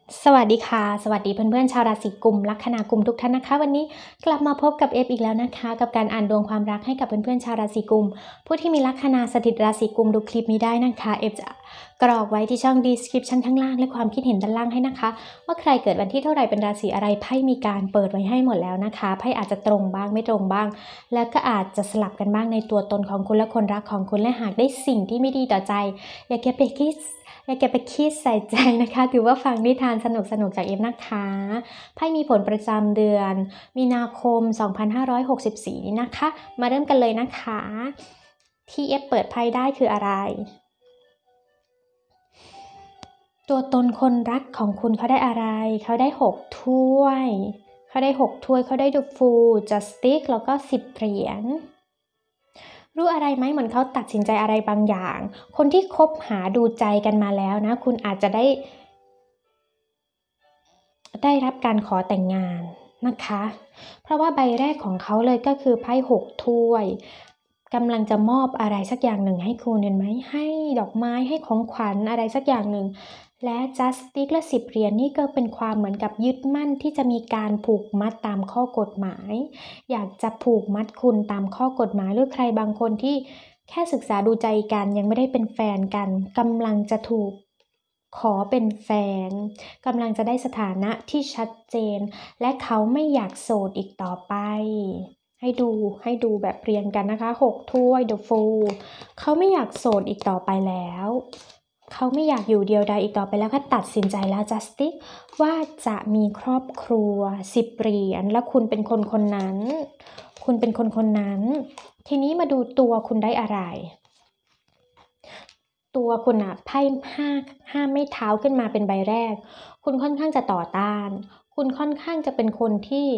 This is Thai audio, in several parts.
สวัสดีค่ะสวัสดีเพื่อนๆชาวราศีกุมลัคนากุมทุกท่านนะคะวันนี้กลับมาพบกับเอฟอีกแล้วนะคะกับการอ่านดวงความรักให้กับเพื่อนๆชาวราศีกุมผู้ที่มีลัคนาสถิตราศีกุมดูคลิปนี้ได้นะคะเอฟจะกรอกไว้ที่ช่อง description ข้างล่างและความคิดเห็นด้านล่างให้นะคะว่าใครเกิดวันที่เท่าไหร่เป็นราศีอะไรไพ่มีการเปิดไว้ให้หมดแล้วนะคะไพ่อาจจะตรงบ้างไม่ตรงบ้างแล้วก็อาจจะสลับกันบ้างในตัวตนของคุณและคนรักของคุณและหากได้สิ่งที่ไม่ดีต่อใจอย่าเก็บไปคิดใส่ใจนะคะถือว่าฟังนิทานสนุกๆจากเอฟนะคะไพ่มีผลประจำเดือนมีนาคม 2564 นี้นะคะ มาเริ่มกันเลยนะคะ ที่เอฟเปิดไพ่ได้คืออะไร ตัวตนคนรักของคุณเขาได้อะไร เขาได้6ถ้วยเขาได้The Fool Justice แล้วก็10 เหรียญรู้อะไรไหมเหมือนเขาตัดสินใจอะไรบางอย่าง คนที่คบหาดูใจกันมาแล้วนะคุณอาจจะได้รับการขอแต่งงานนะคะเพราะว่าใบแรกของเขาเลยก็คือไพ่6ถ้วยกำลังจะมอบอะไรสักอย่างหนึ่งให้คุณเห็นไหมให้ดอกไม้ให้ของขวัญอะไรสักอย่างหนึ่งและ Justice และ10 เหรียญนี่ก็เป็นความเหมือนกับยึดมั่นที่จะมีการผูกมัดตามข้อกฎหมายอยากจะผูกมัดคุณตามข้อกฎหมายหรือใครบางคนที่แค่ศึกษาดูใจกันยังไม่ได้เป็นแฟนกันกำลังจะถูกขอเป็นแฟนกำลังจะได้สถานะที่ชัดเจนและเขาไม่อยากโสดอีกต่อไปให้ดูแบบเรียงกันนะคะ6ถ้วย The Fool เขาไม่อยากโสดอีกต่อไปแล้วเขาไม่อยากอยู่เดียวดายอีกต่อไปแล้วก็ตัดสินใจแล้ว Justice ว่าจะมีครอบครัว10 เหรียญแล้วคุณเป็นคนนั้นทีนี้มาดูตัวคุณได้อะไรตัวคุณอะไพ่ห้าไม้เท้าขึ้นมาเป็นใบแรกคุณค่อนข้างจะต่อต้านคุณค่อนข้างจะเป็นคนที่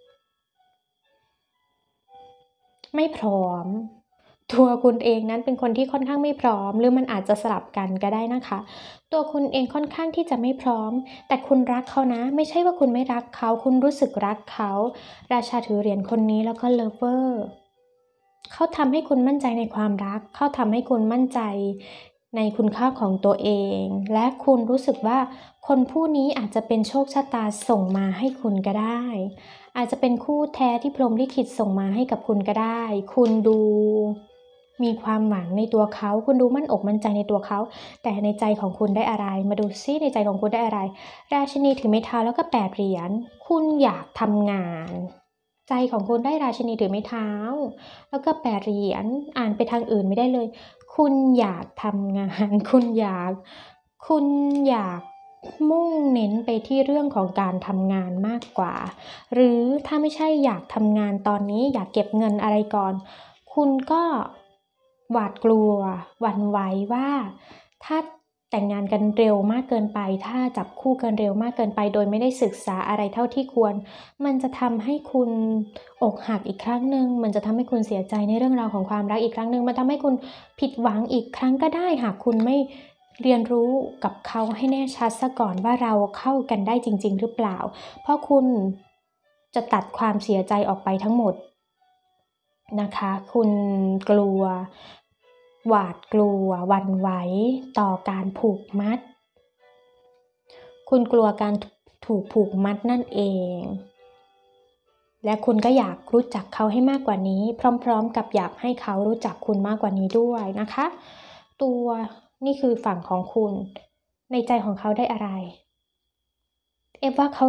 ไม่พร้อมตัวคุณเองนั้นเป็นคนที่ค่อนข้างไม่พร้อมหรือมันอาจจะสลับกันก็ได้นะคะตัวคุณเองค่อนข้างที่จะไม่พร้อมแต่คุณรักเขานะไม่ใช่ว่าคุณไม่รักเขาคุณรู้สึกรักเขาราชาถือเหรียญคนนี้แล้วก็ Lover เขาทำให้คุณมั่นใจในความรักเขาทำให้คุณมั่นใจในคุณค่าของตัวเองและคุณรู้สึกว่าคนผู้นี้อาจจะเป็นโชคชะตาส่งมาให้คุณก็ได้อาจจะเป็นคู่แท้ที่พรหมลิขิตส่งมาให้กับคุณก็ได้คุณดูมีความหวังในตัวเขาคุณดูมั่นอกมั่นใจในตัวเขาแต่ในใจของคุณได้อะไรมาดูซิในใจของคุณได้อะไรราชินีถือไม้เท้าแล้วก็8 เหรียญคุณอยากทำงานใจของคุณได้ราชินีถือไม้เท้าแล้วก็8 เหรียญอ่านไปทางอื่นไม่ได้เลยคุณอยากทำงานคุณอยากมุ่งเน้นไปที่เรื่องของการทำงานมากกว่าหรือถ้าไม่ใช่อยากทำงานตอนนี้อยากเก็บเงินอะไรก่อนคุณก็หวาดกลัวหวั่นไหวว่าถ้าแต่งงานกันเร็วมากเกินไปถ้าจับคู่กันเร็วมากเกินไปโดยไม่ได้ศึกษาอะไรเท่าที่ควรมันจะทำให้คุณอกหักอีกครั้งหนึ่งมันจะทำให้คุณเสียใจในเรื่องราวของความรักอีกครั้งหนึ่งมันทำให้คุณผิดหวังอีกครั้งก็ได้หากคุณไม่เรียนรู้กับเขาให้แน่ชัดซะก่อนว่าเราเข้ากันได้จริงๆหรือเปล่าเพราะคุณจะตัดความเสียใจออกไปทั้งหมดนะคะคุณกลัวหวาดกลัวหวั่นไหวต่อการผูกมัดคุณกลัวการถูกผูกมัดนั่นเองและคุณก็อยากรู้จักเขาให้มากกว่านี้พร้อมๆกับอยากให้เขารู้จักคุณมากกว่านี้ด้วยนะคะนี่คือฝั่งของคุณในใจของเขาได้อะไรเอฟว่าเขา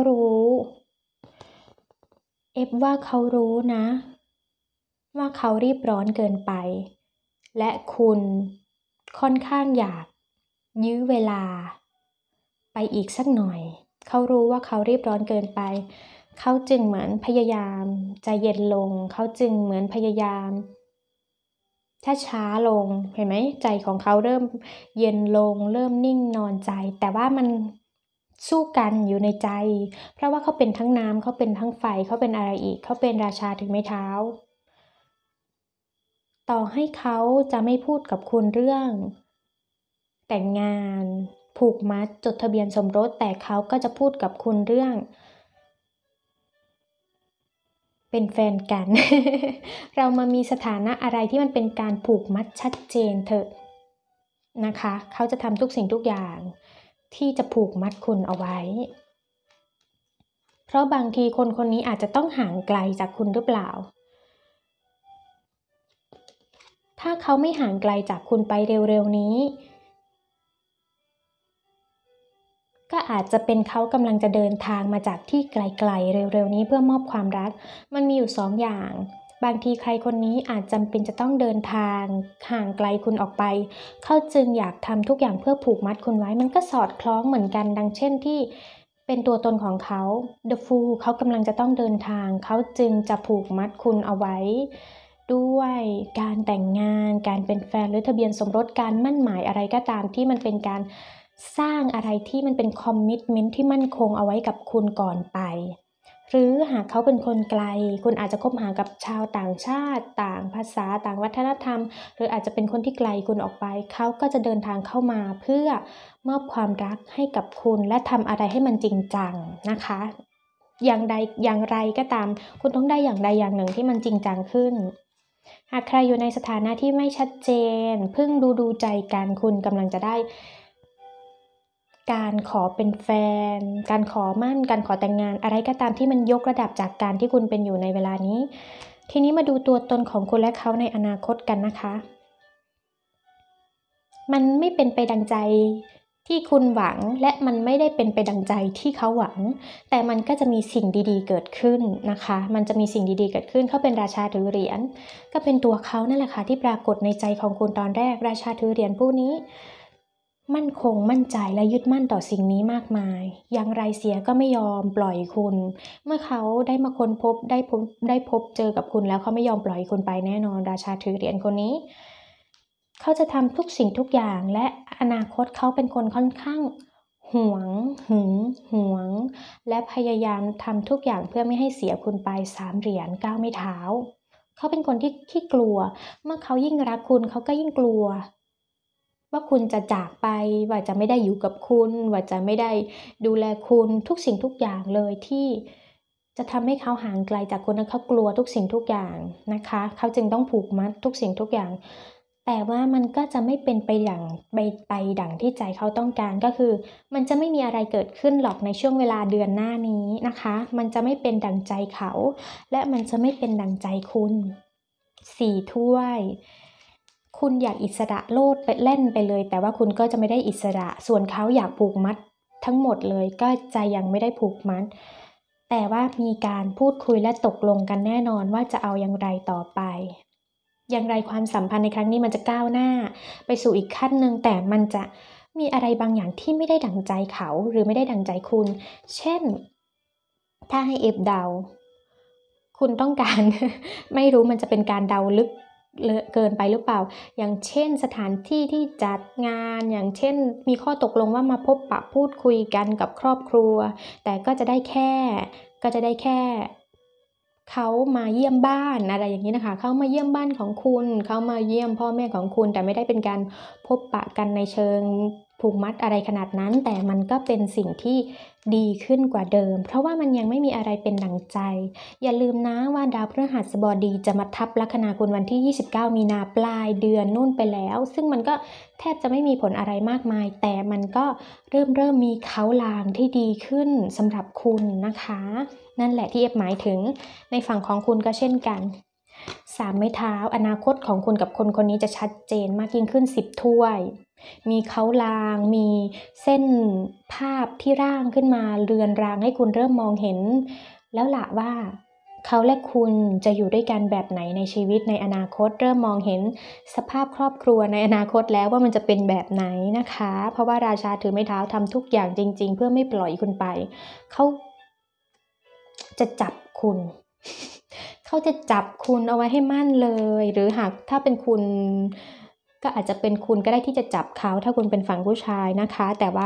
รู้นะว่าเขารีบร้อนเกินไปและคุณค่อนข้างอยากยื้อเวลาไปอีกสักหน่อยเขารู้ว่าเขารีบร้อนเกินไปเขาจึงเหมือนพยายามใจเย็นลงเขาจึงเหมือนพยายามช้าลงเห็นไหมใจของเขาเริ่มเย็นลงเริ่มนิ่งนอนใจแต่ว่ามันสู้กันอยู่ในใจเพราะว่าเขาเป็นทั้งน้ำเขาเป็นทั้งไฟเขาเป็นอะไรอีกเขาเป็นราชาถือไม้เท้าต่อให้เขาจะไม่พูดกับคุณเรื่องแต่งงานผูกมัดจดทะเบียนสมรสแต่เขาก็จะพูดกับคุณเรื่องเป็นแฟนกัน เรามามีสถานะอะไรที่มันเป็นการผูกมัดชัดเจนเถอะนะคะเขาจะทำทุกสิ่งทุกอย่างที่จะผูกมัดคุณเอาไว้เพราะบางทีคนคนนี้อาจจะต้องห่างไกลจากคุณหรือเปล่าถ้าเขาไม่ห่างไกลจากคุณไปเร็วๆนี้ก็อาจจะเป็นเขากำลังจะเดินทางมาจากที่ไกลๆเร็วๆนี้เพื่อมอบความรักมันมีอยู่สองอย่างบางทีใครคนนี้อาจจำเป็นจะต้องเดินทางห่างไกลคุณออกไปเขาจึงอยากทำทุกอย่างเพื่อผูกมัดคุณไว้มันก็สอดคล้องเหมือนกันดังเช่นที่เป็นตัวตนของเขา The Fool เขากำลังจะต้องเดินทางเขาจึงจะผูกมัดคุณเอาไว้ด้วยการแต่งงานการเป็นแฟนหรือทะเบียนสมรสการมั่นหมายอะไรก็ตามที่มันเป็นการสร้างอะไรที่มันเป็นคอมมิตเมนต์ที่มั่นคงเอาไว้กับคุณก่อนไปหรือหากเขาเป็นคนไกลคุณอาจจะคบหากับชาวต่างชาติต่างภาษาต่างวัฒนธรรมหรืออาจจะเป็นคนที่ไกลคุณออกไปเขาก็จะเดินทางเข้ามาเพื่อมอบความรักให้กับคุณและทำอะไรให้มันจริงจังนะคะอย่างใดอย่างไรก็ตามคุณต้องได้อย่างใดอย่างหนึ่งที่มันจริงจังขึ้นหากใครอยู่ในสถานะที่ไม่ชัดเจนเพิ่งดูใจกันคุณกำลังจะได้การขอเป็นแฟนการขอมั่นการขอแต่งงานอะไรก็ตามที่มันยกระดับจากการที่คุณเป็นอยู่ในเวลานี้ทีนี้มาดูตัวตนของคุณและเขาในอนาคตกันนะคะมันไม่เป็นไปดังใจที่คุณหวังและมันไม่ได้เป็นไปดังใจที่เขาหวังแต่มันก็จะมีสิ่งดีๆเกิดขึ้นนะคะมันจะมีสิ่งดีๆเกิดขึ้นเขาเป็นราชาถือเหรียญก็เป็นตัวเขานั่นแหละค่ะที่ปรากฏในใจของคุณตอนแรกราชาถือเหรียญผู้นี้มั่นคงมั่นใจและยึดมั่นต่อสิ่งนี้มากมายอย่างไรเสียก็ไม่ยอมปล่อยคุณเมื่อเขาได้มาค้นพบได้พบเจอกับคุณแล้วเขาไม่ยอมปล่อยคุณไปแน่นอนราชาถือเหรียญคนนี้เขาจะทำทุกสิ่งทุกอย่างและอนาคตเขาเป็นคนค่อนข้างหวงหึงหวงและพยายามทำทุกอย่างเพื่อไม่ให้เสียคุณไป3เหรียญ9ไม้เท้าเขาเป็นคนที่ขี้กลัวเมื่อเขายิ่งรักคุณเขาก็ยิ่งกลัวว่าคุณจะจากไปว่าจะไม่ได้อยู่กับคุณว่าจะไม่ได้ดูแลคุณทุกสิ่งทุกอย่างเลยที่จะทำให้เขาห่างไกลจากคุณและเขากลัวทุกสิ่งทุกอย่างนะคะเขาจึงต้องผูกมัดทุกสิ่งทุกอย่างแต่ว่ามันก็จะไม่เป็นไปดั่งที่ใจเขาต้องการก็คือมันจะไม่มีอะไรเกิดขึ้นหรอกในช่วงเวลาเดือนหน้านี้นะคะมันจะไม่เป็นดั่งใจเขาและมันจะไม่เป็นดั่งใจคุณ4 ถ้วยคุณอยากอิสระโลดไปเล่นไปเลยแต่ว่าคุณก็จะไม่ได้อิสระส่วนเขาอยากผูกมัดทั้งหมดเลยก็จะยังไม่ได้ผูกมัดแต่ว่ามีการพูดคุยและตกลงกันแน่นอนว่าจะเอาอย่างไรต่อไปอย่างไรความสัมพันธ์ในครั้งนี้มันจะก้าวหน้าไปสู่อีกขั้นหนึ่งแต่มันจะมีอะไรบางอย่างที่ไม่ได้ดั่งใจเขาหรือไม่ได้ดั่งใจคุณเช่นถ้าให้เอฟเดาคุณต้องการ ไม่รู้มันจะเป็นการเดาลึกเกินไปหรือเปล่าอย่างเช่นสถานที่ที่จัดงานอย่างเช่นมีข้อตกลงว่ามาพบปะพูดคุยกันกับครอบครัวแต่ก็จะได้แค่เขามาเยี่ยมบ้านอะไรอย่างนี้นะคะเขามาเยี่ยมบ้านของคุณเขามาเยี่ยมพ่อแม่ของคุณแต่ไม่ได้เป็นการพบปะกันในเชิงผูกมัดอะไรขนาดนั้นแต่มันก็เป็นสิ่งที่ดีขึ้นกว่าเดิมเพราะว่ามันยังไม่มีอะไรเป็นดั่งใจอย่าลืมนะว่าดาวพฤหัสบดีจะมาทับลัคนาคุณวันที่29มีนาปลายเดือนนู่นไปแล้วซึ่งมันก็แทบจะไม่มีผลอะไรมากมายแต่มันก็เริ่มมีเขาลางที่ดีขึ้นสำหรับคุณนะคะนั่นแหละที่เอฟหมายถึงในฝั่งของคุณก็เช่นกัน3 ไม้เท้าอนาคตของคุณกับคนคนนี้จะชัดเจนมากยิ่งขึ้น10 ถ้วยมีเขาลางมีเส้นภาพที่ร่างขึ้นมาเรือนรางให้คุณเริ่มมองเห็นแล้วล่ะว่าเขาและคุณจะอยู่ด้วยกันแบบไหนในชีวิตในอนาคตเริ่มมองเห็นสภาพครอบครัวในอนาคตแล้วว่ามันจะเป็นแบบไหนนะคะเพราะว่าราชาถือไม้เท้าทำทุกอย่างจริงๆเพื่อไม่ปล่อยคุณไปเขาจะจับคุณเขาจะจับคุณเอาไว้ให้มั่นเลยหรือหากถ้าเป็นคุณก็อาจจะเป็นคุณก็ได้ที่จะจับเขาถ้าคุณเป็นฝั่งผู้ชายนะคะแต่ว่า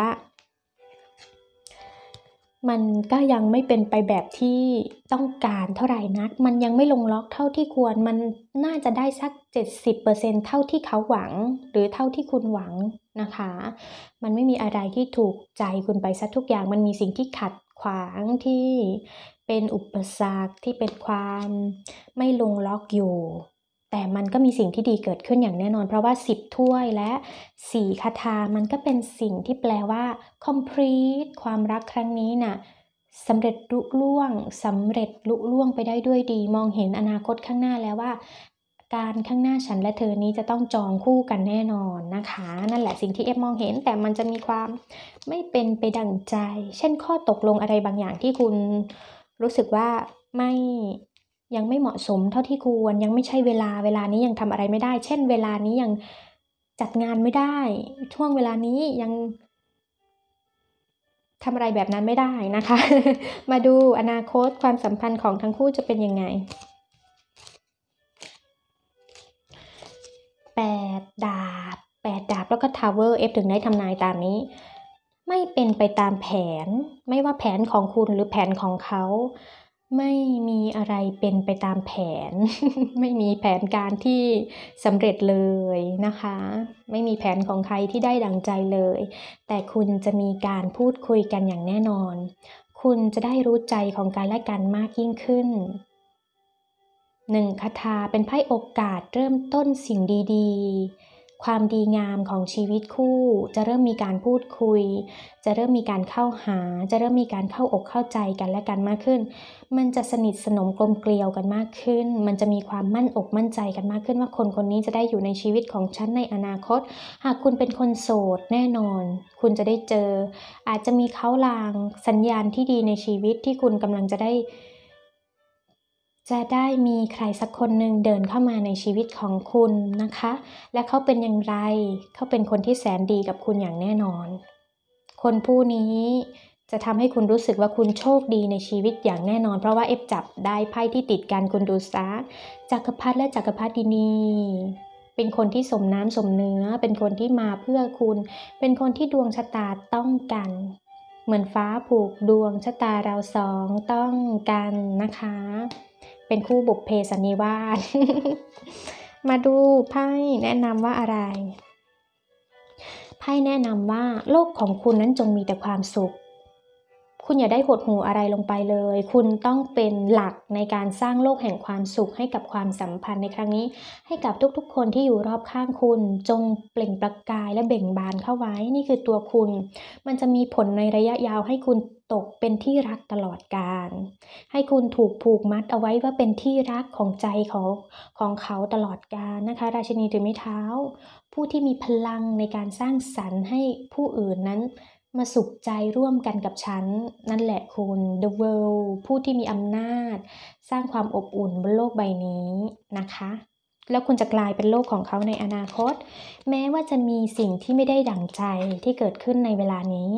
มันก็ยังไม่เป็นไปแบบที่ต้องการเท่าไหร่นักมันยังไม่ลงล็อกเท่าที่ควรมันน่าจะได้สัก 70% เท่าที่เขาหวังหรือเท่าที่คุณหวังนะคะมันไม่มีอะไรที่ถูกใจคุณไปซะทุกอย่างมันมีสิ่งที่ขัดขวางที่เป็นอุปสรรคที่เป็นความไม่ลงล็อกอยู่แต่มันก็มีสิ่งที่ดีเกิดขึ้นอย่างแน่นอนเพราะว่า10ถ้วยและ4คาถามันก็เป็นสิ่งที่แปลว่า complete ความรักครั้งนี้น่ะสำเร็จลุล่วงไปได้ด้วยดีมองเห็นอนาคตข้างหน้าแล้วว่าการข้างหน้าฉันและเธอนี้จะต้องจองคู่กันแน่นอนนะคะนั่นแหละสิ่งที่เอฟมองเห็นแต่มันจะมีความไม่เป็นไปดั่งใจเช่นข้อตกลงอะไรบางอย่างที่คุณรู้สึกว่ายังไม่เหมาะสมเท่าที่ควรยังไม่ใช่เวลานี้ยังทำอะไรไม่ได้เช่นเวลานี้ยังจัดงานไม่ได้ช่วงเวลานี้ยังทำอะไรแบบนั้นไม่ได้นะคะ มาดูอนาคตความสัมพันธ์ของทั้งคู่จะเป็นยังไง8 ดาบแล้วก็ทาวเวอร์ F ถึงได้ทำนายตามนี้ไม่เป็นไปตามแผนไม่ว่าแผนของคุณหรือแผนของเขาไม่มีอะไรเป็นไปตามแผน ไม่มีแผนการที่สำเร็จเลยนะคะไม่มีแผนของใครที่ได้ดังใจเลยแต่คุณจะมีการพูดคุยกันอย่างแน่นอนคุณจะได้รู้ใจของกันและกันมากยิ่งขึ้น1คาถาเป็นไพ่โอกาสเริ่มต้นสิ่งดีๆความดีงามของชีวิตคู่จะเริ่มมีการพูดคุยจะเริ่มมีการเข้าหาจะเริ่มมีการเข้าอกเข้าใจกันและกันมากขึ้นมันจะสนิทสนมกลมเกลียวกันมากขึ้นมันจะมีความมั่นอกมั่นใจกันมากขึ้นว่าคนคนนี้จะได้อยู่ในชีวิตของฉันในอนาคตหากคุณเป็นคนโสดแน่นอนคุณจะได้เจออาจจะมีเค้าลางสัญญาณที่ดีในชีวิตที่คุณกำลังจะได้มีใครสักคนหนึ่งเดินเข้ามาในชีวิตของคุณนะคะและเขาเป็นอย่างไรเขาเป็นคนที่แสนดีกับคุณอย่างแน่นอนคนผู้นี้จะทำให้คุณรู้สึกว่าคุณโชคดีในชีวิตอย่างแน่นอนเพราะว่าเอฟจับได้ไพ่ที่ติดกันคุณดูซะจักรพรรดิและจักรพรรดินีเป็นคนที่สมน้ำสมเนื้อเป็นคนที่มาเพื่อคุณเป็นคนที่ดวงชะตาต้องกันเหมือนฟ้าผูกดวงชะตาเราสองต้องกันนะคะเป็นคู่บุพเพสันนิวาส มาดูไพ่แนะนำว่าอะไรไพ่แนะนำว่าโลกของคุณนั้นจงมีแต่ความสุขคุณอย่าได้หดหู่อะไรลงไปเลยคุณต้องเป็นหลักในการสร้างโลกแห่งความสุขให้กับความสัมพันธ์ในครั้งนี้ให้กับทุกๆคนที่อยู่รอบข้างคุณจงเปล่งประกายและเบ่งบานเข้าไว้นี่คือตัวคุณมันจะมีผลในระยะยาวให้คุณตกเป็นที่รักตลอดกาลให้คุณถูกผูกมัดเอาไว้ว่าเป็นที่รักของใจของเขาตลอดกาลนะคะราชินีถือไม้เท้าผู้ที่มีพลังในการสร้างสรรค์ให้ผู้อื่นนั้นมาสุขใจร่วมกันกับฉันนั่นแหละคุณ The World ผู้ที่มีอำนาจสร้างความอบอุ่นบนโลกใบนี้นะคะแล้วคุณจะกลายเป็นโลกของเขาในอนาคตแม้ว่าจะมีสิ่งที่ไม่ได้ดั่งใจที่เกิดขึ้นในเวลานี้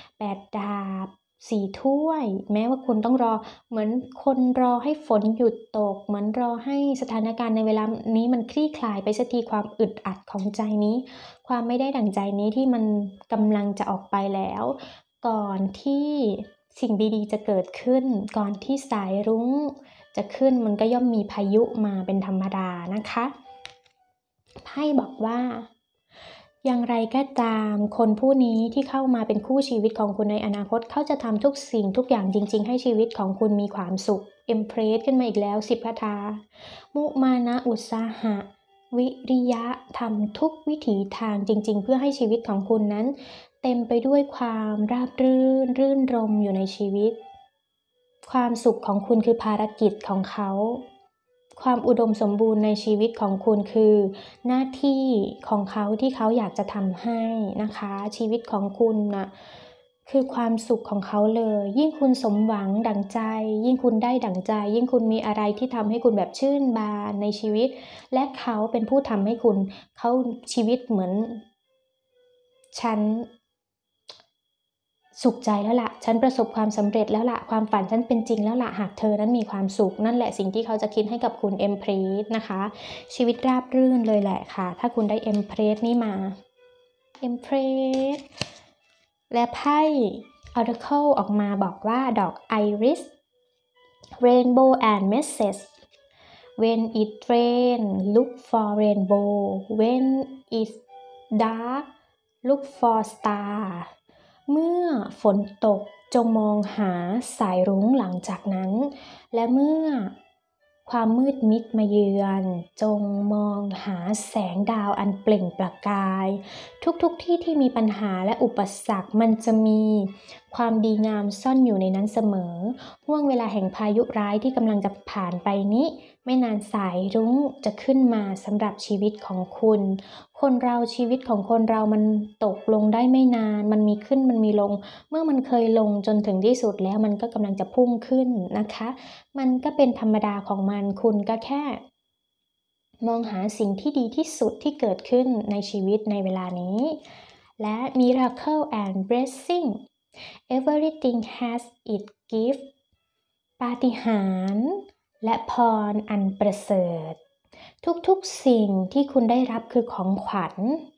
8 ดาบ4 ถ้วยแม้ว่าคุณต้องรอเหมือนคนรอให้ฝนหยุดตกเหมือนรอให้สถานการณ์ในเวลานี้มันคลี่คลายไปสักทีความอึดอัดของใจนี้ความไม่ได้ดั่งใจนี้ที่มันกำลังจะออกไปแล้วก่อนที่สิ่งดีๆจะเกิดขึ้นก่อนที่สายรุ้งจะขึ้นมันก็ย่อมมีพายุมาเป็นธรรมดานะคะไพ่บอกว่าอย่างไรก็ตามคนผู้นี้ที่เข้ามาเป็นคู่ชีวิตของคุณในอนาคตเขาจะทำทุกสิ่งทุกอย่างจริงๆให้ชีวิตของคุณมีความสุขเอ็มเพรสขึ้นมาอีกแล้ว10 คาถามุมานะอุตสาหะวิริยะทำทุกวิถีทางจริงๆเพื่อให้ชีวิตของคุณนั้นเต็มไปด้วยความราบรื่นรมอยู่ในชีวิตความสุขของคุณคือภารกิจของเขาความอุดมสมบูรณ์ในชีวิตของคุณคือหน้าที่ของเขาที่เขาอยากจะทำให้นะคะชีวิตของคุณนะคือความสุขของเขาเลยยิ่งคุณสมหวังดั่งใจยิ่งคุณได้ดั่งใจยิ่งคุณมีอะไรที่ทำให้คุณแบบชื่นบานในชีวิตและเขาเป็นผู้ทำให้คุณเขาชีวิตเหมือนฉันสุขใจแล้วล่ะฉันประสบความสำเร็จแล้วล่ะความฝันฉันเป็นจริงแล้วล่ะหากเธอนั้นมีความสุขนั่นแหละสิ่งที่เขาจะคิดให้กับคุณเอ็มเพรสนะคะชีวิตราบรื่นเลยแหละค่ะถ้าคุณได้เอ็มเพรสนี่มาเอ็มเพรสและไพ่ Oracle ออกมาบอกว่าดอกไอริส Rainbow and Message When it rain look for rainbow when it's dark look for star เมื่อฝนตกจงมองหาสายรุ้งหลังจากนั้นและเมื่อความมืดมิดมาเยือนจงมองหาแสงดาวอันเปล่งประกายทุกที่ที่มีปัญหาและอุปสรรคมันจะมีความดีงามซ่อนอยู่ในนั้นเสมอห่วงเวลาแห่งพายุร้ายที่กำลังจะผ่านไปนี้ไม่นานสายรุ้งจะขึ้นมาสำหรับชีวิตของคุณคนเราชีวิตของคนเรามันตกลงได้ไม่นานมันมีขึ้นมันมีลงเมื่อมันเคยลงจนถึงที่สุดแล้วมันก็กำลังจะพุ่งขึ้นนะคะมันก็เป็นธรรมดาของมันคุณก็แค่มองหาสิ่งที่ดีที่สุดที่เกิดขึ้นในชีวิตในเวลานี้และ Miracle and Blessing Everything has its gift ปาฏิหาริย์และพรอันประเสริฐทุกๆสิ่งที่คุณได้รับคือของขวัญ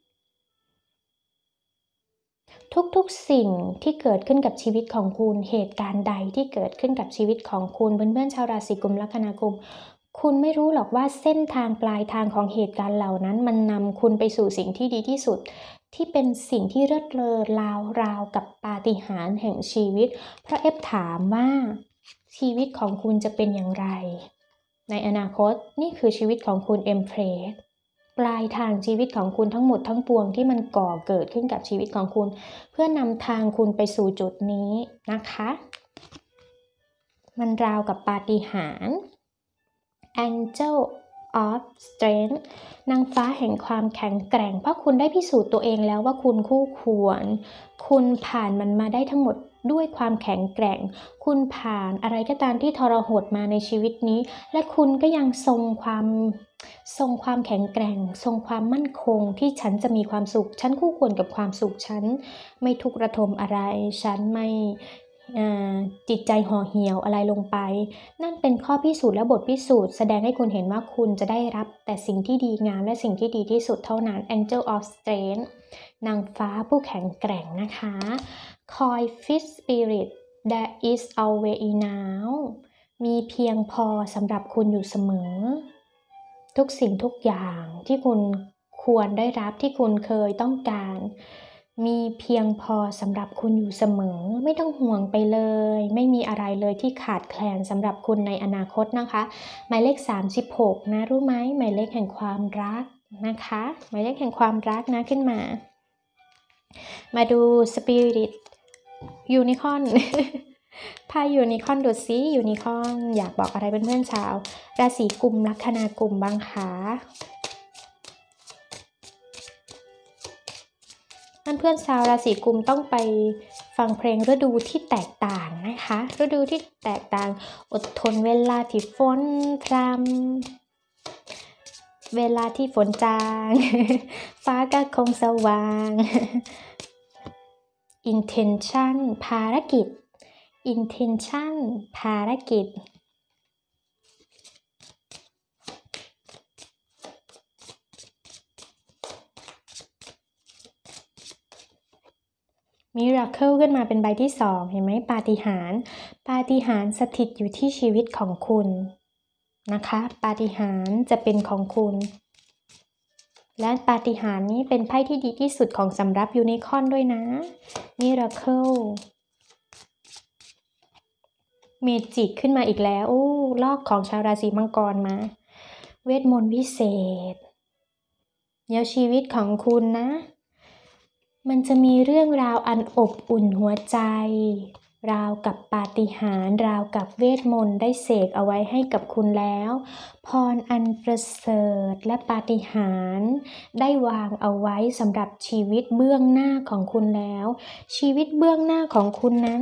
ทุกๆสิ่งที่เกิดขึ้นกับชีวิตของคุณเหตุการณ์ใดที่เกิดขึ้นกับชีวิตของคุณเพื่อนๆชาวราศีกุมลัคนากุมคุณไม่รู้หรอกว่าเส้นทางปลายทางของเหตุการณ์เหล่านั้นมันนำคุณไปสู่สิ่งที่ดีที่สุดที่เป็นสิ่งที่เลิศเลอราวกับปาฏิหาริย์แห่งชีวิตเพราะเอฟถามว่าชีวิตของคุณจะเป็นอย่างไรในอนาคตนี่คือชีวิตของคุณเอ็มเพรสปลายทางชีวิตของคุณทั้งหมดทั้งปวงที่มันก่อเกิดขึ้นกับชีวิตของคุณเพื่อนำทางคุณไปสู่จุดนี้นะคะมันราวกับปาฏิหาริย์ Angel of Strength นางฟ้าแห่งความแข็งแกร่งเพราะคุณได้พิสูจน์ตัวเองแล้วว่าคุณคู่ควรคุณผ่านมันมาได้ทั้งหมดด้วยความแข็งแกร่งคุณผ่านอะไรก็ตามที่ทรหดมาในชีวิตนี้และคุณก็ยังทรงความแข็งแกร่งทรงความมั่นคงที่ฉันจะมีความสุขฉันคู่ควรกับความสุขฉันไม่ทุกข์ระทมอะไรฉันไม่จิตใจห่อเหี่ยวอะไรลงไปนั่นเป็นข้อพิสูจน์และบทพิสูจน์แสดงให้คุณเห็นว่าคุณจะได้รับแต่สิ่งที่ดีงามและสิ่งที่ดีที่สุดเท่านั้น Angel of Strength นางฟ้าผู้แข็งแกร่งนะคะ Coy Fish Spirit There is always enough มีเพียงพอสำหรับคุณอยู่เสมอทุกสิ่งทุกอย่างที่คุณควรได้รับที่คุณเคยต้องการมีเพียงพอสำหรับคุณอยู่เสมอไม่ต้องห่วงไปเลยไม่มีอะไรเลยที่ขาดแคลนสำหรับคุณในอนาคตนะคะหมายเลข36นะรู้ไหมหมายเลขแห่งความรักนะคะหมายเลขแห่งความรักนะขึ้นมาดู Spirit Unicorn พายูนิคอร์นดูซิยูนิคอร์นอยากบอกอะไรเพื่อนๆชาวราศีกุมลัคนากุมบ้างคะเพื่อนๆชาวราศีกุมต้องไปฟังเพลงฤดูที่แตกต่างนะคะฤดูที่แตกต่างอดทนเวลาที่ฝนพรำเวลาที่ฝนจางฟ้าก็คงสว่าง intention ภารกิจ intention ภารกิจMiracle ขึ้นมาเป็นใบที่2เห็นไหมปาฏิหาริย์สถิตอยู่ที่ชีวิตของคุณนะคะปาฏิหาริย์จะเป็นของคุณและปาฏิหาริย์นี้เป็นไพ่ที่ดีที่สุดของสำหรับยูนิคอร์นด้วยนะ Miracle เมจิกขึ้นมาอีกแล้วลอกของชาวราศีมังกรมาเวทมนต์วิเศษเดี๋ยวชีวิตของคุณนะมันจะมีเรื่องราวอันอบอุ่นหัวใจราวกับปาฏิหาริย์ราวกับเวทมนต์ได้เสกเอาไว้ให้กับคุณแล้วพรอันประเสริฐและปาฏิหาริย์ได้วางเอาไว้สำหรับชีวิตเบื้องหน้าของคุณแล้วชีวิตเบื้องหน้าของคุณนั้น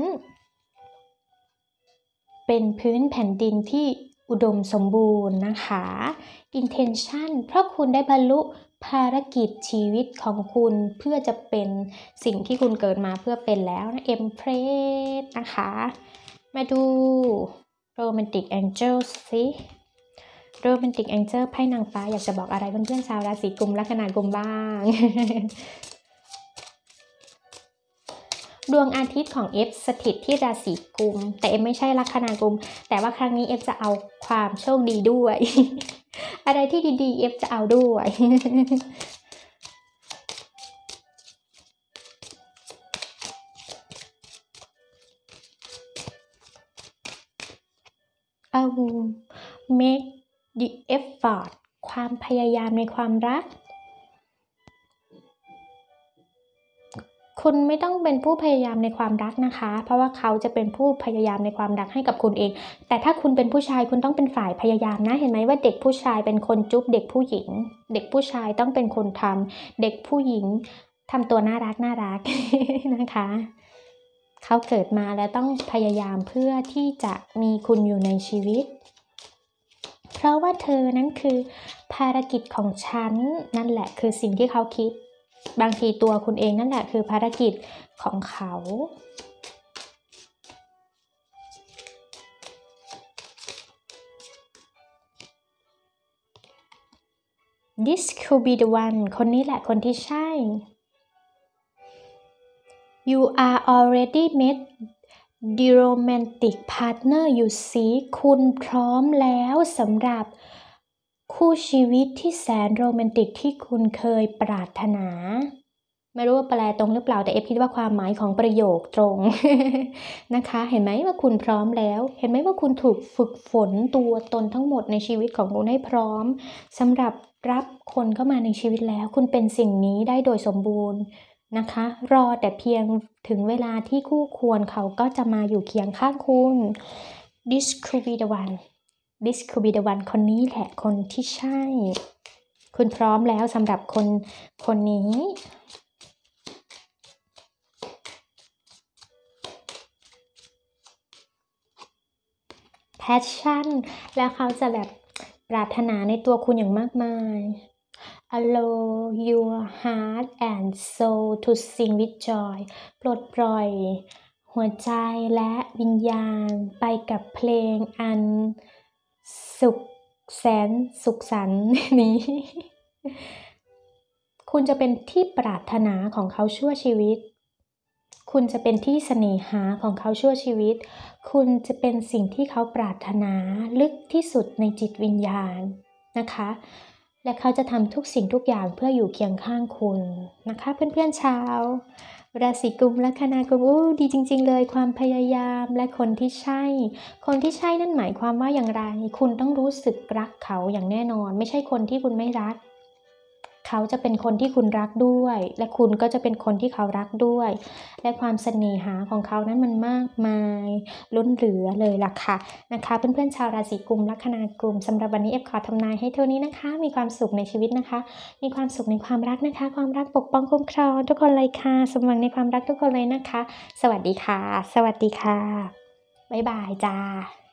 เป็นพื้นแผ่นดินที่อุดมสมบูรณ์นะคะ intention เพราะคุณได้บรรลุภารกิจชีวิตของคุณเพื่อจะเป็นสิ่งที่คุณเกิดมาเพื่อเป็นแล้วนะ Empress นะคะมาดู Romantic Angel สิ Romantic Angel ไพ่นางฟ้าอยากจะบอกอะไรเพื่อนๆชาวราศีกุมลัคนากุมบ้าง ดวงอาทิตย์ของ F สถิตที่ราศีกุมแต่ F ไม่ใช่ลัคนากุมแต่ว่าครั้งนี้ F จะเอาความโชคดีด้วย อะไรที่ดีๆ F จะเอาด้วยmake the effort ความพยายามในความรักคุณไม่ต้องเป็นผู้พยายามในความรักนะคะเพราะว่าเขาจะเป็นผู้พยายามในความรักให้กับคุณเองแต่ถ้าคุณเป็นผู้ชายคุณต้องเป็นฝ่ายพยายามนะเห็นไหมว่าเด็กผู้ชายเป็นคนจุ๊บเด็กผู้หญิงเด็กผู้ชายต้องเป็นคนทำเด็กผู้หญิงทำตัวน่ารักนะคะเขาเกิดมาแล้วต้องพยายามเพื่อที่จะมีคุณอยู่ในชีวิตเพราะว่าเธอนั้นคือภารกิจของฉันนั่นแหละคือสิ่งที่เขาคิดบางทีตัวคุณเองนั่นแหละคือภารกิจของเขา This could be the one คนนี้แหละคนที่ใช่ You are already met the romantic partner you see คุณพร้อมแล้วสำหรับคู่ชีวิตที่แสนโรแมนติกที่คุณเคยปรารถนาไม่รู้ว่าแปลตรงหรือเปล่าแต่เอฟคิดว่าความหมายของประโยคตรง นะคะเห็นไหมว่าคุณพร้อมแล้วเห็นไหมว่าคุณถูกฝึกฝนตัวตนทั้งหมดในชีวิตของคุณให้พร้อมสำหรับรับคนเข้ามาในชีวิตแล้วคุณเป็นสิ่งนี้ได้โดยสมบูรณ์นะคะรอแต่เพียงถึงเวลาที่คู่ควรเขาก็จะมาอยู่เคียงข้างคุณ This could be the one This could be the one คนนี้แหละคนที่ใช่คุณพร้อมแล้วสำหรับคนนี้ Passion แล้วเขาจะแบบปรารถนาในตัวคุณอย่างมากมาย Allow your heart and soul to sing with joy ปลดปล่อยหัวใจและวิญญาณไปกับเพลงอันแสนสุขสันต์นี้ คุณจะเป็นที่ปรารถนาของเขาชั่วชีวิตคุณจะเป็นที่เสน่หาของเขาชั่วชีวิตคุณจะเป็นสิ่งที่เขาปรารถนาลึกที่สุดในจิตวิญญาณนะคะและเขาจะทำทุกสิ่งทุกอย่างเพื่ออยู่เคียงข้างคุณนะคะเพื่อนๆชาวราศีกุมลัคนากุมดีจริงๆเลยความพยายามและคนที่ใช่นั่นหมายความว่าอย่างไรคุณต้องรู้สึกรักเขาอย่างแน่นอนไม่ใช่คนที่คุณไม่รักเขาจะเป็นคนที่คุณรักด้วยและคุณก็จะเป็นคนที่เขารักด้วยและความเสน่หาของเขานั้นมันมากมายล้นเหลือเลยล่ะค่ะนะคะเพื่อนๆชาวราศีกุมลัคนากุมสำหรับวันนี้เอฟขอทำนายให้เท่านี้นะคะมีความสุขในชีวิตนะคะมีความสุขในความรักนะคะความรักปกป้องคุ้มครองทุกคนเลยค่ะสมหวังในความรักทุกคนเลยนะคะสวัสดีค่ะบ๊ายบายจ้า